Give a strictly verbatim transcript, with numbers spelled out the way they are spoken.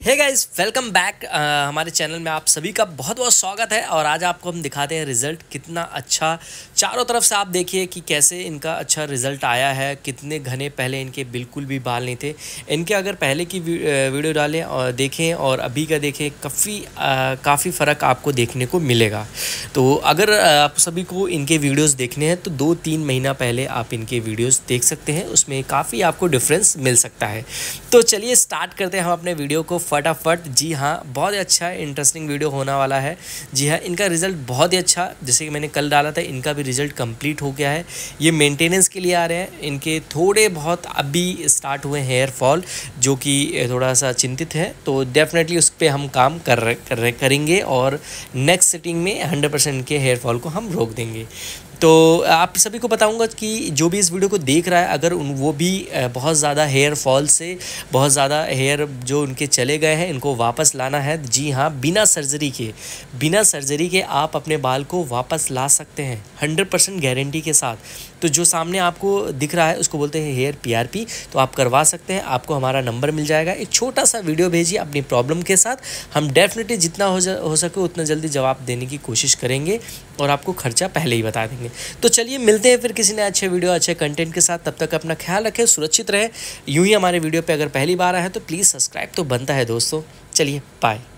हे guys, welcome back. हमारे channel में आप सभी का बहुत बहुत स्वागत है। और आज आपको हम दिखाते हैं रिज़ल्ट कितना अच्छा। चारों तरफ से आप देखिए कि कैसे इनका अच्छा रिज़ल्ट आया है। कितने घने पहले इनके बिल्कुल भी बाल नहीं थे। इनके अगर पहले की वीडियो डालें और देखें और अभी का देखें, काफ़ी काफ़ी फ़र्क आपको देखने को मिलेगा। तो अगर आप सभी को इनके वीडियोस देखने हैं तो दो तीन महीना पहले आप इनके वीडियोस देख सकते हैं, उसमें काफ़ी आपको डिफरेंस मिल सकता है। तो चलिए स्टार्ट करते हैं हम अपने वीडियो को फटाफट। जी हाँ, बहुत ही अच्छा इंटरेस्टिंग वीडियो होने वाला है। जी हाँ, इनका रिज़ल्ट बहुत ही अच्छा, जैसे कि मैंने कल डाला था, इनका भी रिज़ल्ट कंप्लीट हो गया है। ये मेंटेनेंस के लिए आ रहे हैं। इनके थोड़े बहुत अभी स्टार्ट हुए हेयर फॉल, जो कि थोड़ा सा चिंतित है। तो डेफिनेटली उस पर हम काम कर रहे कर करेंगे और नेक्स्ट सिटिंग में हंड्रेड परसेंट के हेयर फॉल को हम रोक देंगे। तो आप सभी को बताऊंगा कि जो भी इस वीडियो को देख रहा है, अगर उन वो भी बहुत ज़्यादा हेयर फॉल से, बहुत ज़्यादा हेयर जो उनके चले गए हैं, इनको वापस लाना है। जी हाँ, बिना सर्जरी के बिना सर्जरी के आप अपने बाल को वापस ला सकते हैं हंड्रेड परसेंट गारंटी के साथ। तो जो सामने आपको दिख रहा है उसको बोलते हैं हेयर पीआरपी। तो आप करवा सकते हैं, आपको हमारा नंबर मिल जाएगा। एक छोटा सा वीडियो भेजिए अपनी प्रॉब्लम के साथ, हम डेफिनेटली जितना हो हो सके उतना जल्दी जवाब देने की कोशिश करेंगे और आपको खर्चा पहले ही बता देंगे। तो चलिए मिलते हैं फिर किसी ने अच्छे वीडियो अच्छे कंटेंट के साथ। तब तक अपना ख्याल रखें, सुरक्षित रहें। यूं ही हमारे वीडियो पे अगर पहली बार आए हैं तो प्लीज़ सब्सक्राइब तो बनता है दोस्तों। चलिए बाय।